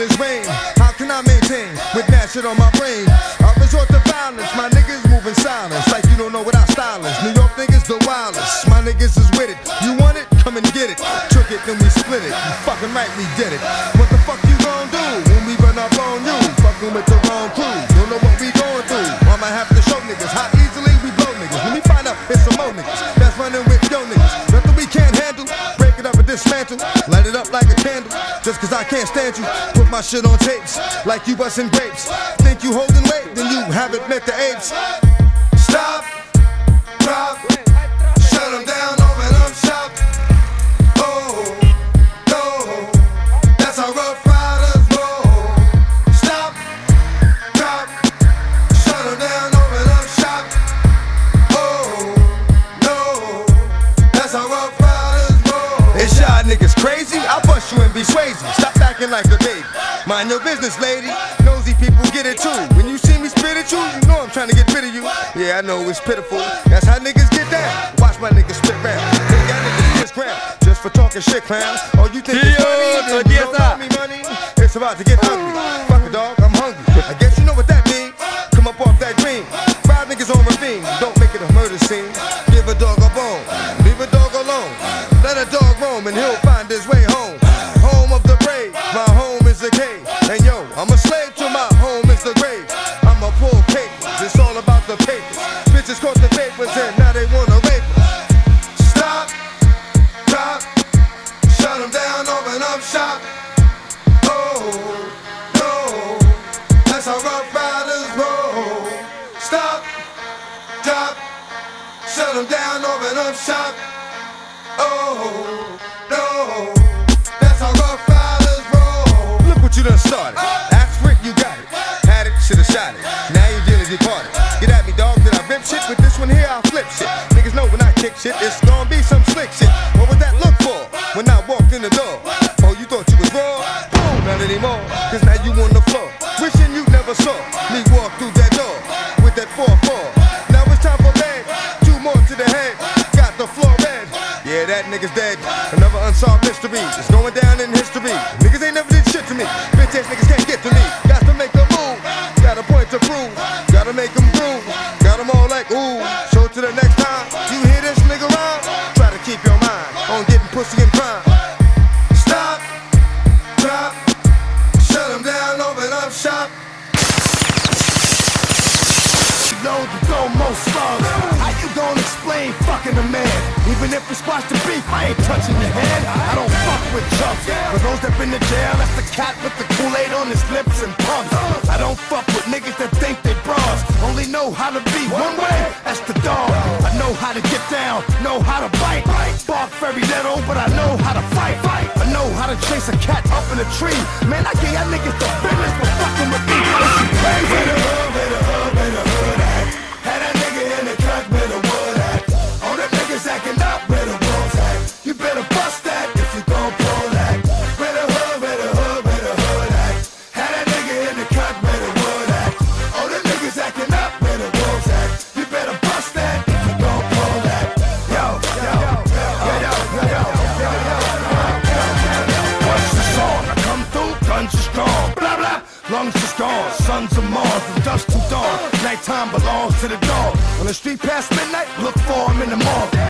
it's rain. How can I maintain with that shit on my brain? I resort to violence, my niggas moving silence like you don't know what our style is. New York niggas the wildest, my niggas is with it. You want it? Come and get it. Took it, then we split it. You fucking right, we did it. What the fuck you gon' do when we run up on you? Fucking with the wrong crew. Don't know what we going through. I might have to show niggas how easily we blow niggas. When we find out it's some more niggas that's running with yo niggas. Nothing we can't handle. Break it up and dismantle. Light it up like a candle. Just cause I can't stand you. Put my shit on tapes like you bustin' grapes. Think you holding weight, then you haven't met the apes. Stop, drop, shut them down, open up shop. Oh, no, that's how Rough Riders roll. Stop, drop, shut them down, open up shop. Oh, no, that's how Rough Riders roll. It's y'all niggas crazy? I'll bust you and be Swayze. Stop acting like a baby. Mind your business, lady. Nosy people get it too. When you see me spit at you, you know I'm trying to get rid of you. Yeah, I know it's pitiful. That's how niggas get down. Watch my niggas spit round. Take that niggas this ground just for talking shit, clowns. Oh, you think it's funny? You don't got me money. It's about to get ugly. Fuck a dog, I'm hungry. I guess you know what that means. Come up off that green. 5 niggas on ravine. Don't make it a murder scene. Give a dog a bone. Leave a dog alone. Let a dog roam and he'll find his way home. Home of the brave. My home is a cave. And yo, I'm a slave to my home is the grave. I'm a poor cake. It's all about the papers. Bitches caught the papers and now they wanna rape us. Stop, drop, shut them down, open up shop. Oh, no, that's how Rough Riders roll. Stop, drop, shut them down, open up shop. Oh, no, that's how Rough Riders roll. Look what you done started. Ask for it, you got it. Had it, should've shot it. Now you dearly departed. Get at me, dog, did I rip shit? With this one here, I'll flip shit. Niggas know when I kick shit, it's gonna be some slick shit. What would that look for when I walked in the door? Oh, you thought you was raw? Boom, not anymore. Cause now you on the floor. Wishing you never saw me walk through that door with that 4-4. Now it's time for bed. 2 more to the head. Got the floor red. Yeah, that nigga's dead. Another unsolved mystery. It's going down in history. Niggas ain't never did shit to me. Bitch ass niggas can't get to me. Got to make a move. Got a point to prove. Gotta make them groove. Got them all like ooh. So to the next time you hear this nigga rhyme, try to keep your mind on getting pussy and crime. Stop, drop, shut them down, open up shop. Load the door, most slugs. How you gonna explain fucking a man? Even if we squash the beef, I ain't touching your head. I don't fuck with chumps. For those that been to jail, that's the cat with the Kool-Aid on his lips and pumps. I don't fuck with niggas that think they bras. Only know how to be one way, that's the dog. I know how to get down, know how to bite. Bark very little, but I know how to fight. I know how to chase a cat up in a tree. Man, I gave y'all niggas the business for fucking with me. This is crazy. Where the hood at? Had that nigga in the cut where the wood at. All the niggas acting up where the wolves at. You better bust that if you gon' pull that. Where the hood at? Had that nigga in the cut where the wood at. All the niggas acting up where the wolves at. You better bust that if you gon' pull that. Yo. What's the song? I come through, guns are strong. Blah blah. Lungs are strong, sons of Mars, from dusk to dawn. Nighttime belongs to the dog. When the street past midnight, look for him in the morgue.